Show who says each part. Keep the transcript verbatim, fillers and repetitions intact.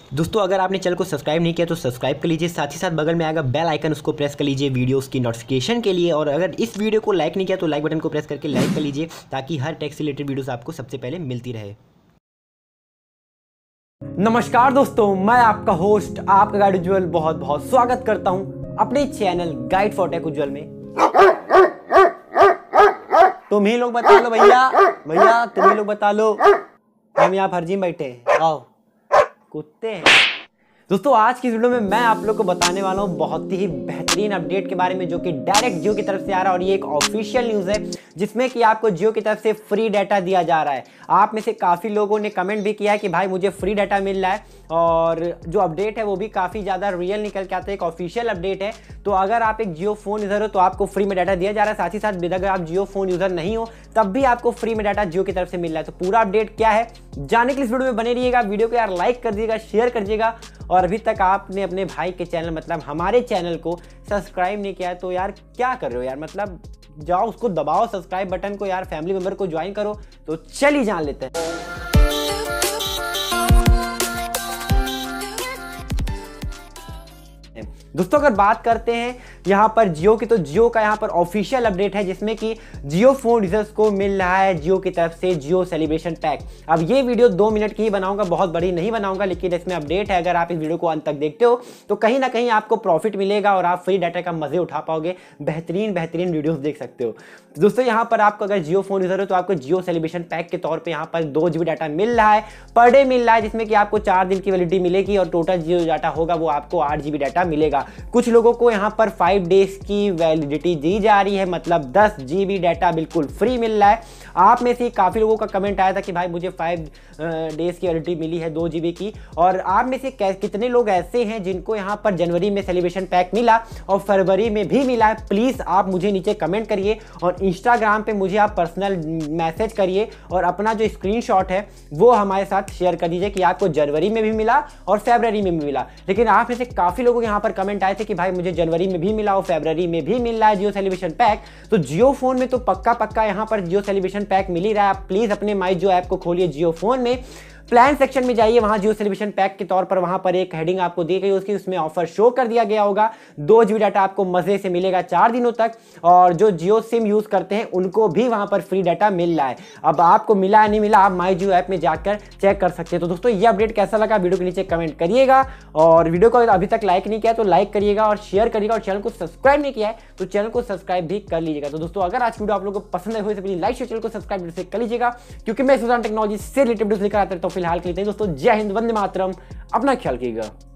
Speaker 1: दोस्तों अगर आपने चैनल को सब्सक्राइब नहीं किया तो सब्सक्राइब कर लीजिए, साथ ही साथ बगल में आएगा बेल आइकन, उसको प्रेस कर लीजिए वीडियोस की नोटिफिकेशन के लिए। और अगर इस वीडियो को लाइक नहीं किया तो लाइक बटन को प्रेस करके लाइक कर लीजिए ताकि हर टेक से रिलेटेड वीडियोस आपको सबसे पहले मिलती रहे।
Speaker 2: नमस्कार दोस्तों, मैं आपका होस्ट आपका गाइड उज्ज्वल बहुत बहुत स्वागत करता हूं अपने channel guide for tech Ujjwal में। तुम ही लोग बता लो भैया भैया तुम ही लोग बता लो, हम यहाँ फर्जी में बैठे हैं, आओ कुत्ते हैं। दोस्तों आज की इस वीडियो में मैं आप लोग को बताने वाला हूँ बहुत ही बेहतरीन अपडेट के बारे में जो कि डायरेक्ट जियो की तरफ से आ रहा है। और ये एक ऑफिशियल न्यूज़ है जिसमें कि आपको जियो की तरफ से फ्री डाटा दिया जा रहा है। आप में से काफ़ी लोगों ने कमेंट भी किया है कि भाई मुझे फ्री डाटा मिल रहा है, और जो अपडेट है वो भी काफ़ी ज़्यादा रियल निकल के आता है, एक ऑफिशियल अपडेट है। तो अगर आप एक जियो फ़ोन यूज़र हो तो आपको फ्री में डाटा दिया जा रहा है, साथ ही साथ अगर आप जियो फ़ोन यूज़र नहीं हो तब भी आपको फ्री में डाटा जियो की तरफ से मिल रहा है। तो पूरा अपडेट क्या है जानने के लिए इस वीडियो में बने रहिएगा। वीडियो को यार लाइक कर दीजिएगा, शेयर कर दीजिएगा, और अभी तक आपने अपने भाई के चैनल मतलब हमारे चैनल को सब्सक्राइब नहीं किया है तो यार क्या कर रहे हो यार, मतलब जाओ उसको दबाओ सब्सक्राइब बटन को यार, फैमिली मेंबर को ज्वाइन करो। तो चलिए जान लेते हैं। दोस्तों अगर बात करते हैं यहाँ पर जियो की, तो जियो का यहाँ पर ऑफिशियल अपडेट है जिसमें कि जियो फोन यूजर्स को मिल रहा है जियो की तरफ से जियो सेलिब्रेशन पैक। अब ये वीडियो दो मिनट की ही बनाऊंगा, बहुत बड़ी नहीं बनाऊंगा, लेकिन इसमें अपडेट है। अगर आप इस वीडियो को अंत तक देखते हो तो कहीं ना कहीं आपको प्रॉफिट मिलेगा और आप फ्री डाटा का मजे उठा पाओगे, बेहतरीन बेहतरीन वीडियोस देख सकते हो। तो दोस्तों यहाँ पर आपको अगर जियो फोन यूजर हो तो आपको जियो सेलिब्रेशन पैक के तौर पर यहाँ पर दो जीबी डाटा मिल रहा है, पर डे मिल रहा है, जिसमें कि आपको चार दिन की वैलिडिटी मिलेगी और टोटल जियो डाटा होगा वो आपको आठ जीबी डाटा मिलेगा। कुछ लोगों को यहाँ पर फाइव डेज की वैलिडिटी दी जा रही है, मतलब दस जीबी डाटा बिल्कुल फ्री मिल रहा है। आप में से काफ़ी लोगों का कमेंट आया था कि भाई मुझे फाइव डेज की वैलिडिटी मिली है दो जीबी की, और आप में से कितने लोग ऐसे हैं जिनको यहाँ पर जनवरी में सेलिब्रेशन पैक मिला और फरवरी में भी मिला है। प्लीज़ आप मुझे नीचे कमेंट करिए और इंस्टाग्राम पे मुझे आप पर्सनल मैसेज करिए और अपना जो स्क्रीनशॉट है वो हमारे साथ शेयर कर दीजिए कि आपको जनवरी में भी मिला और फरवरी में भी मिला। लेकिन आप में से काफ़ी लोगों के यहाँ पर कमेंट आए थे कि भाई मुझे जनवरी में भी मिला और फरवरी में भी मिल रहा है जियो सेलिब्रेशन पैक। तो जियो फोन में तो पक्का पक्का यहाँ पर जियो सेलिब्रेशन पैक मिल ही रहा है। आप प्लीज अपने माई जियो ऐप को खोलिए जियो फोन में, प्लान सेक्शन में जाइए, वहां जियो सेलिब्रेशन पैक के तौर पर वहां पर एक हेडिंग आपको दी गई, उसकी उसमें ऑफर शो कर दिया गया होगा। दो जीबी डाटा आपको मजे से मिलेगा चार दिनों तक, और जो जियो सिम यूज करते हैं उनको भी वहां पर फ्री डाटा मिल रहा है। अब आपको मिला है नहीं मिला आप माई जियो ऐप में जाकर चेक कर सकते हैं। तो दोस्तों ये अपडेट कैसा लगा वीडियो के नीचे कमेंट करिएगा, और वीडियो को अभी तक लाइक नहीं किया तो लाइक करिएगा और शेयर करिएगा, और चैनल को सब्सक्राइब नहीं किया है तो चैनल को सब्सक्राइब भी कर लीजिएगा। तो दोस्तों अगर आज की वीडियो आप लोगों को पसंद आई हो तो प्लीज लाइक शेयर चैनल को सब्सक्राइब से कर लीजिएगा, क्योंकि मैं सुधार टेक्नोलॉजी से रिलेटेड वीडियोस लेकर आता रहता हूं। फिलहाल के लिए दोस्तों जय हिंद, वंदे मातरम, अपना ख्याल कीजिएगा।